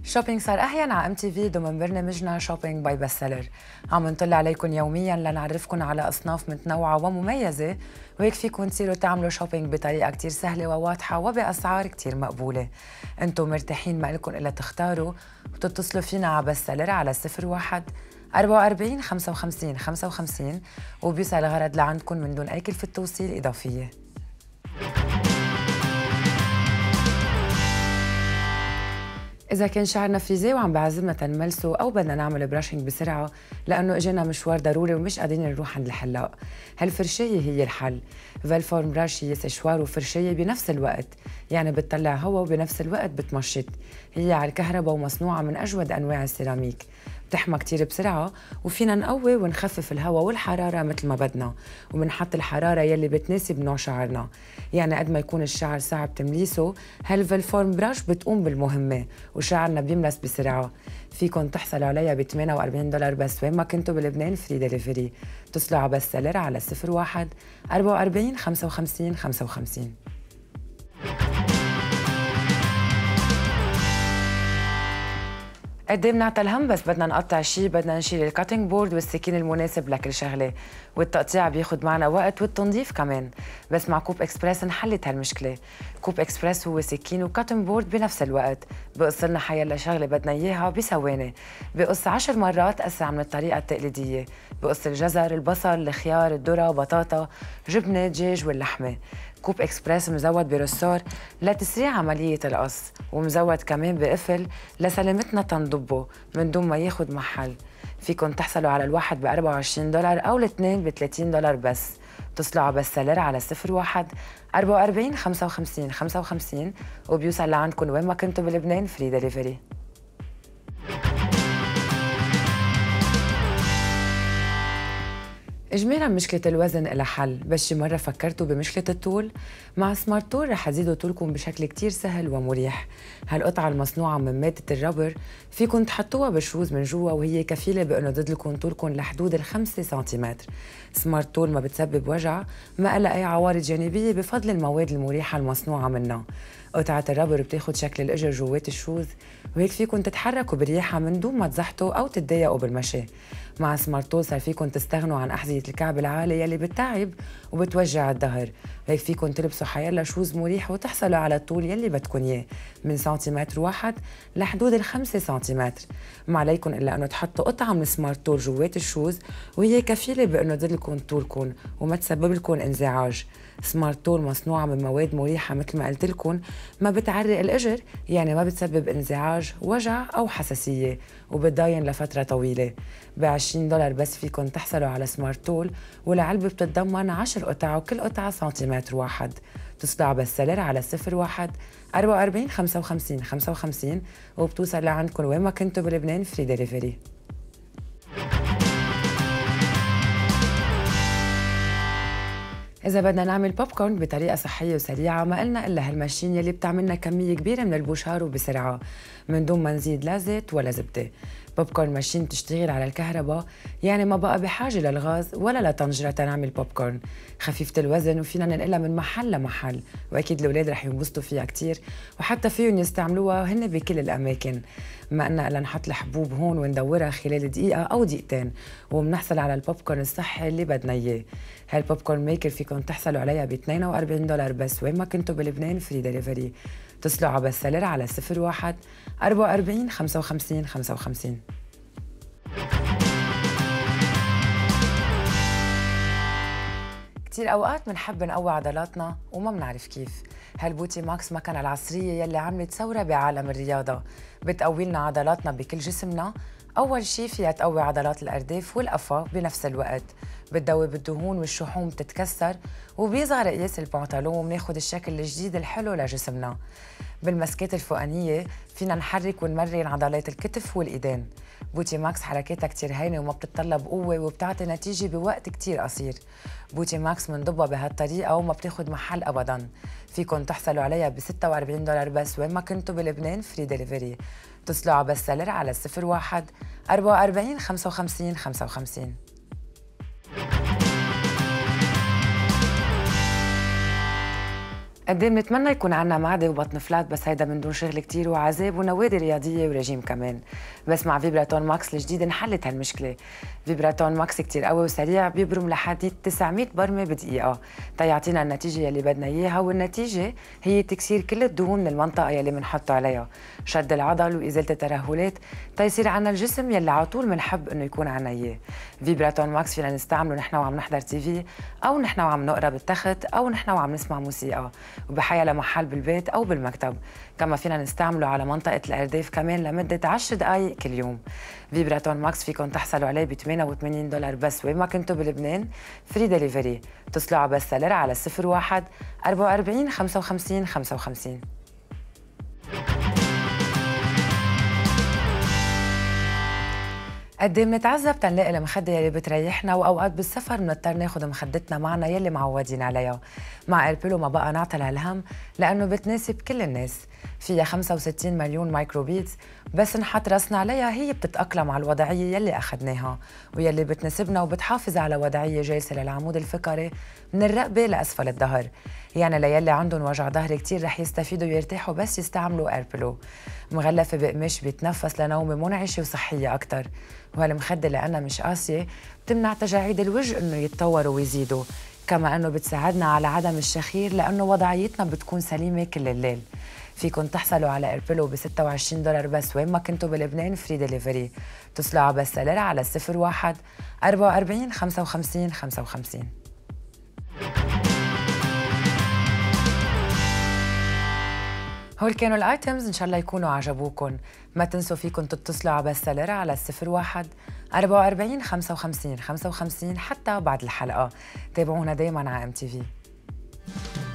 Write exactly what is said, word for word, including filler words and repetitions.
شوبينج صار أحيانا على ام تي في ضمن برنامجنا شوبينج باي بست سيلر. عم نطلع عليكم يوميا لنعرفكم على أصناف متنوعة ومميزة، وهيك فيكم تصيروا تعملوا شوبينج بطريقة كتير سهلة وواضحة وبأسعار كتير مقبولة. انتم مرتاحين، ما لكم إلا تختاروا وتتصلوا فينا على بست سيلر على صفر واحد أربعة وأربعين خمسة وخمسين خمسة وخمسين وبيوصل الغرض لعندكم من دون أي كلفة توصيل إضافية. إذا كان شعرنا فريزي وعم بعزمنا تنملسه أو بدنا نعمل براشنج بسرعة لأنه إجينا مشوار ضروري ومش قادرين نروح عند الحلاق، هالفرشاية هي الحل. فالفورم براش هي سشوار وفرشاية بنفس الوقت، يعني بتطلع هوا وبنفس الوقت بتمشط. هي على الكهرباء ومصنوعة من أجود أنواع السيراميك، بتحمى كتير بسرعة وفينا نقوي ونخفف الهواء والحرارة مثل ما بدنا، وبنحط الحرارة يلي بتناسب نوع شعرنا. يعني قد ما يكون الشعر صعب تمليسه، هالفالفورم براش بتقوم بالمهمة وشعرنا بيملس بسرعة. فيكن تحصلوا عليها ب ثمانية وأربعين دولار بس وين ما كنتوا بلبنان، فري ديليفري. اتصلوا على بست سيلر على صفر واحد أربعة وأربعين خمسة وخمسين خمسة وخمسين. قد ايه بنعطى الهم بس بدنا نقطع شيء، بدنا نشيل الكاتنج بورد والسكين المناسب لكل شغله، والتقطيع بياخد معنا وقت والتنظيف كمان. بس مع كوب اكسبرس انحلت هالمشكله. كوب اكسبرس هو سكين وكاتنج بورد بنفس الوقت، بقص لنا حيلا شغله بدنا اياها بثواني، بقص عشر مرات اسرع من الطريقه التقليديه. بقص الجزر، البصل، الخيار، الذره، بطاطا، جبنه، دجاج واللحمه. كوب اكسبرس مزود برسار لتسريع عملية القص، ومزود كمان بقفل لسلامتنا تنضبه من دون ما ياخد محل. فيكن تحصلوا على الواحد ب أربعة وعشرين دولار أو الاثنين ب ثلاثين دولار بس. اتصلوا على بست سيلر على صفر واحد أربعة وأربعين خمسة وخمسين خمسة وخمسين وبيوصل لعندكم وين ما كنتوا بلبنان، فري ديليفري. إجمالاً مشكلة الوزن إلها حل، بس شي مرة فكرتوا بمشكلة الطول؟ مع سمارت تول رح تزيدوا طولكم بشكل كتير سهل ومريح. هالقطعة المصنوعة من مادة الربر فيكن تحطوها بالشوز من جوا، وهي كفيلة بأنه تزيد لكم طولكم لحدود الخمسة سنتيمتر. سمارت تول ما بتسبب وجع، ما لها أي عوارض جانبية بفضل المواد المريحة المصنوعة منها. قطعة الربر بتاخد شكل الإجر جوات الشوز، وهيك فيكن تتحركوا برياحة من دون ما تزحطوا أو تتضايقوا بالمشي. مع سمارت تول صار فيكن تستغنوا عن أحذية الكعب العالي يلي بتتعب وبتوجع الظهر، وهيك فيكن تلبسوا حيلا شوز مريح وتحصلوا على الطول يلي بدكن إياه من سنتيمتر واحد لحدود الخمسة سنتيمتر. ما عليكن إلا أنه تحطوا قطعة من سمارت تول جوات الشوز، وهي كفيلة بأنه تزيد لكم طولكم وما تسبب لكم انزعاج. سمارت تول مصنوعة من مواد مريحة مثل ما قلت لكم، ما بتعرق الإجر، يعني ما بتسبب انزعاج، وجع أو حساسية، وبتضاين لفترة طويلة. ب عشرين دولار بس فيكن تحصلوا على سمارت تول، والعلبة بتتضمن عشر قطع وكل قطعة سنتيمتر واحد. تصلوا على بست سيلر على صفر واحد أربعة وأربعين خمسة وخمسين خمسة وخمسين وبتوصل لعندكم وين ما كنتوا بلبنان، فري ديليفري. إذا بدنا نعمل بوب كورن بطريقة صحية وسريعة، ما قلنا إلا هالماشين يلي بتعملنا كمية كبيرة من البوشار وبسرعة من دون ما نزيد لا زيت ولا زبدة. بوب كورن ماشين بتشتغل على الكهرباء، يعني ما بقى بحاجة للغاز ولا لطنجرة تنعمل بوب كورن. خفيفة الوزن وفينا ننقلها من محل لمحل، وأكيد الأولاد رح ينبسطوا فيها كتير، وحتى فيهم يستعملوها هن بكل الأماكن. ما قلنا إلا نحط الحبوب هون وندورها خلال دقيقة أو دقيقتين، وبنحصل على البوب كورن الصحي اللي بدنا إياه. هالبوب كورن ميكر فيكم تحصلوا عليها ب اثنين وأربعين دولار بس وين ما كنتوا بلبنان، فري ديليفري. اتصلوا على بست سيلر على صفر واحد أربعة وأربعين خمسة وخمسين خمسة وخمسين. كتير أوقات بنحب نقوي عضلاتنا وما بنعرف كيف. هالبوتي ماكس مكنة العصرية يلي عملت ثورة بعالم الرياضة، بتقوي لنا عضلاتنا بكل جسمنا. أول شي فيها تقوي عضلات الأرداف والقفا بنفس الوقت، بتدوب الدهون والشحوم بتتكسر، وبيصغر قياس البنطلون وبناخد الشكل الجديد الحلو لجسمنا. بالمسكات الفوقانية فينا نحرك ونمرن عضلات الكتف والإيدين. بوتي ماكس حركاتها كتير هينة وما بتتطلب قوة وبتعطي نتيجة بوقت كتير قصير. بوتي ماكس منضبها بهالطريقة وما بتاخد محل أبداً. فيكن تحصلوا عليها ب ستة وأربعين دولار بس وين ما كنتوا بلبنان، فري ديليفري. اتصلوا على بست سيلر على صفر واحد أربعة وأربعين خمسة وخمسين خمسة وخمسين. قد ايه بنتمنى يكون عنا معدة وبطن فلات، بس هيدا من دون شغل كتير وعذاب ونوادي رياضية ورجيم كمان. بس مع فيبراتون ماكس الجديد انحلت هالمشكلة. فيبراتون ماكس كتير قوي وسريع، بيبرم لحد تسعمية برمة بدقيقة تيعطينا النتيجة يلي بدنا اياها، والنتيجة هي تكسير كل الدهون من المنطقة يلي بنحطه عليها، شد العضل وإزالة الترهلات تيصير عنا الجسم يلي على طول بنحب انه يكون عنا اياه. فيبراتون ماكس فينا نستعمله نحن وعم نحضر تي في، او نحن وعم نقرا بالتخت، او نحن وعم نسمع موسيقى، وبحيا لمحل بالبيت أو بالمكتب. كما فينا نستعمله على منطقة الأرداف كمان لمدة عشر دقايق كل يوم. فيبراتون ماكس فيكم تحصلوا عليه ب ثمانية وثمانين دولار بس وين ما كنتوا بلبنان، فري دليفري. اتصلوا على بس سلر على صفر واحد أربعة وأربعين خمسة وخمسين خمسة وخمسين. قد ايه بنتعذب تنلاقي المخدة يلي بتريحنا، واوقات بالسفر بنضطر ناخذ مخدتنا معنا يلي معودين عليها. مع ايربيلو ما بقى نعطل هالهم لانه بتناسب كل الناس، فيها خمسة وستين مليون مايكروبيتس، بس نحط راسنا عليها هي بتتاقلم على الوضعيه يلي اخذناها ويلي بتناسبنا، وبتحافظ على وضعيه جالسه للعمود الفقري من الرقبه لاسفل الظهر. يعني ليلي عندهم وجع ظهر كتير رح يستفيدوا ويرتاحوا بس يستعملوا ايربيلو. مغلفه بقماش بيتنفس لنومه منعشه وصحيه اكثر، وهالمخدة لأنها مش قاسية بتمنع تجاعيد الوجه إنه يتطوروا ويزيدوا، كما إنه بتساعدنا على عدم الشخير لأنه وضعيتنا بتكون سليمة كل الليل. فيكن تحصلوا على إيربيلو ب ستة وعشرين دولار بس وين ما كنتوا بلبنان، فري دليفري. اتصلوا على بس سلر على صفر واحد أربعة وأربعين خمسة وخمسين خمسة وخمسين. هول كانوا الايتمز، ان شاء الله يكونوا عجبوكم. ما تنسوا فيكم تتصلوا على بس سلر على صفر واحد أربعة وأربعين خمسة وخمسين خمسة وخمسين حتى بعد الحلقة. تابعونا دايما على ام تي في.